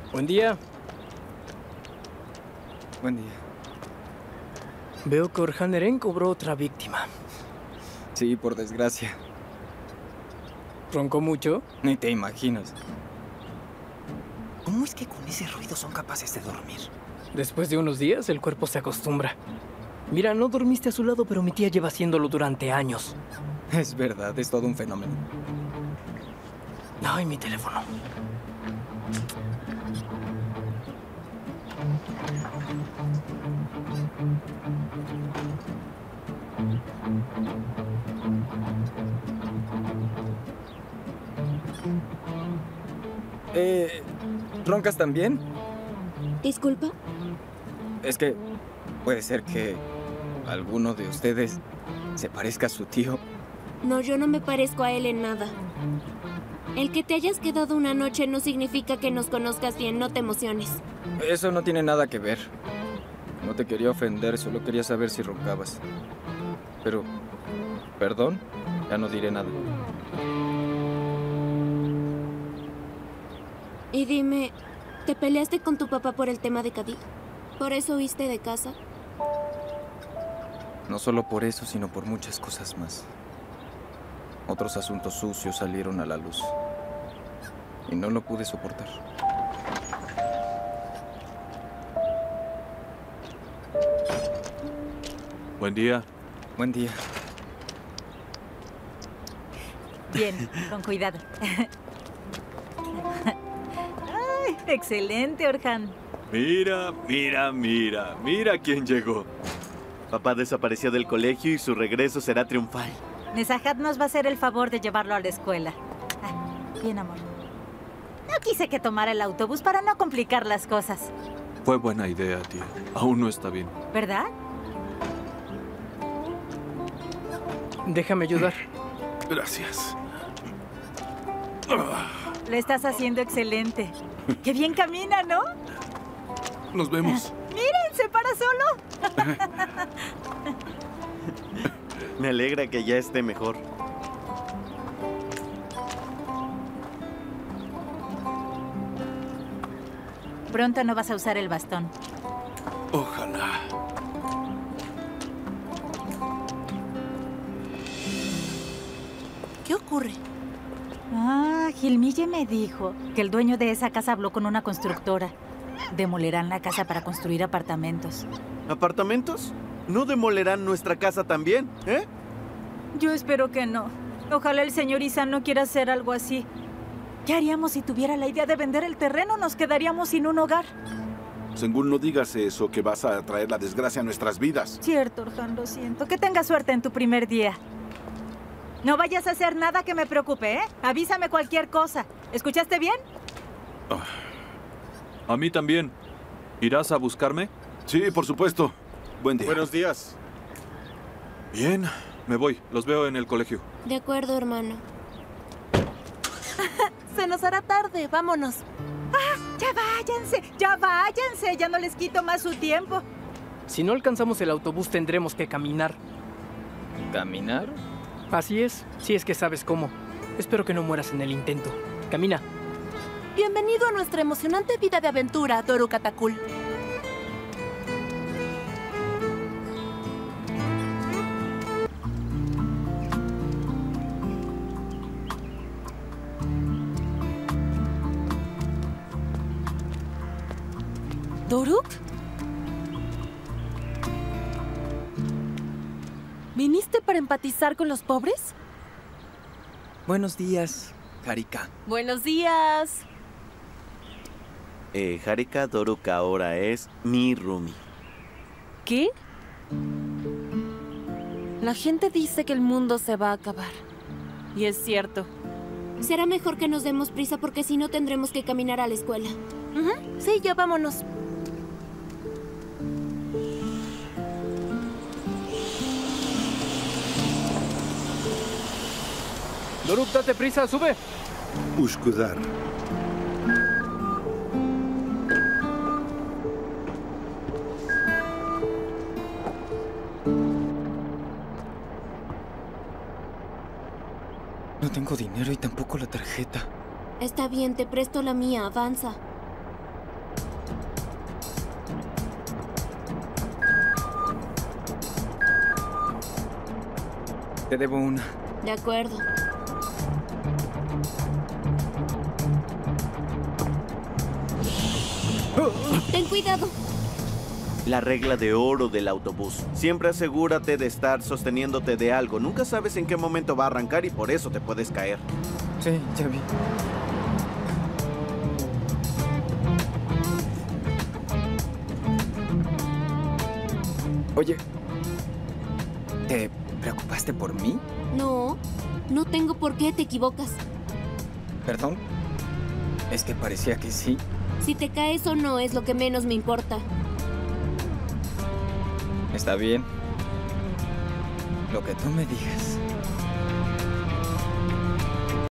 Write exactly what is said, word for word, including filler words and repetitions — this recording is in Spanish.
Buen día. Buen día. Veo que Orhan Eren cobró otra víctima. Sí, por desgracia. ¿Roncó mucho? Ni te imaginas. ¿Cómo es que con ese ruido son capaces de dormir? Después de unos días, el cuerpo se acostumbra. Mira, no dormiste a su lado, pero mi tía lleva haciéndolo durante años. Es verdad, es todo un fenómeno. Ay, mi teléfono. Eh, ¿roncas también? ¿Disculpa? Es que puede ser que alguno de ustedes se parezca a su tío. No, yo no me parezco a él en nada. El que te hayas quedado una noche no significa que nos conozcas bien, no te emociones. Eso no tiene nada que ver. No te quería ofender, solo quería saber si roncabas. Pero, perdón, ya no diré nada. Y dime, ¿te peleaste con tu papá por el tema de Kadir? ¿Por eso huiste de casa? No solo por eso, sino por muchas cosas más. Otros asuntos sucios salieron a la luz. Y no lo pude soportar. Buen día. Buen día. Bien, con cuidado. Ay, excelente, Orhan. Mira, mira, mira, mira quién llegó. Papá desapareció del colegio y su regreso será triunfal. Nezahat nos va a hacer el favor de llevarlo a la escuela. Ah, bien, amor. No quise que tomara el autobús para no complicar las cosas. Fue buena idea, tía. Aún no está bien. ¿Verdad? Déjame ayudar. Gracias. Lo estás haciendo excelente. ¡Qué bien camina!, ¿no? Nos vemos. ¡Miren, se para solo! Me alegra que ya esté mejor. Pronto no vas a usar el bastón. Ojalá. ¿Qué ocurre? Ah, Gilmille me dijo que el dueño de esa casa habló con una constructora. Demolerán la casa para construir apartamentos. ¿Apartamentos? ¿No demolerán nuestra casa también, eh? Yo espero que no. Ojalá el señor Isan no quiera hacer algo así. ¿Qué haríamos si tuviera la idea de vender el terreno? Nos quedaríamos sin un hogar. Según no digas eso, que vas a traer la desgracia a nuestras vidas. Cierto, Orhan, lo siento. Que tengas suerte en tu primer día. No vayas a hacer nada que me preocupe, ¿eh? Avísame cualquier cosa. ¿Escuchaste bien? A mí también. ¿Irás a buscarme? Sí, por supuesto. Buen día. Buenos días. Bien, me voy. Los veo en el colegio. De acuerdo, hermano. Se nos hará tarde, vámonos. ¡Ah! ¡Ya váyanse! ¡Ya váyanse! Ya no les quito más su tiempo. Si no alcanzamos el autobús, tendremos que caminar. ¿Caminar? Así es, si es que sabes cómo. Espero que no mueras en el intento. Camina. Bienvenido a nuestra emocionante vida de aventura, Doruk Katakul. ¿Doruk? ¿Viniste para empatizar con los pobres? Buenos días, Harika. Buenos días. Eh, Harika Doruk ahora es mi roomie. ¿Qué? La gente dice que el mundo se va a acabar. Y es cierto. Será mejor que nos demos prisa porque si no tendremos que caminar a la escuela. Ujú. Sí, ya vámonos. Doruk, date prisa, sube. Ushkudar. No tengo dinero y tampoco la tarjeta. Está bien, te presto la mía, avanza. Te debo una. De acuerdo. Ten cuidado. La regla de oro del autobús. Siempre asegúrate de estar sosteniéndote de algo. Nunca sabes en qué momento va a arrancar y por eso te puedes caer. Sí, ya vi. Oye, ¿te preocupaste por mí? No, no tengo por qué, te equivocas. ¿Perdón? Es que parecía que sí. Si te caes o no es lo que menos me importa. Está bien. Lo que tú me digas.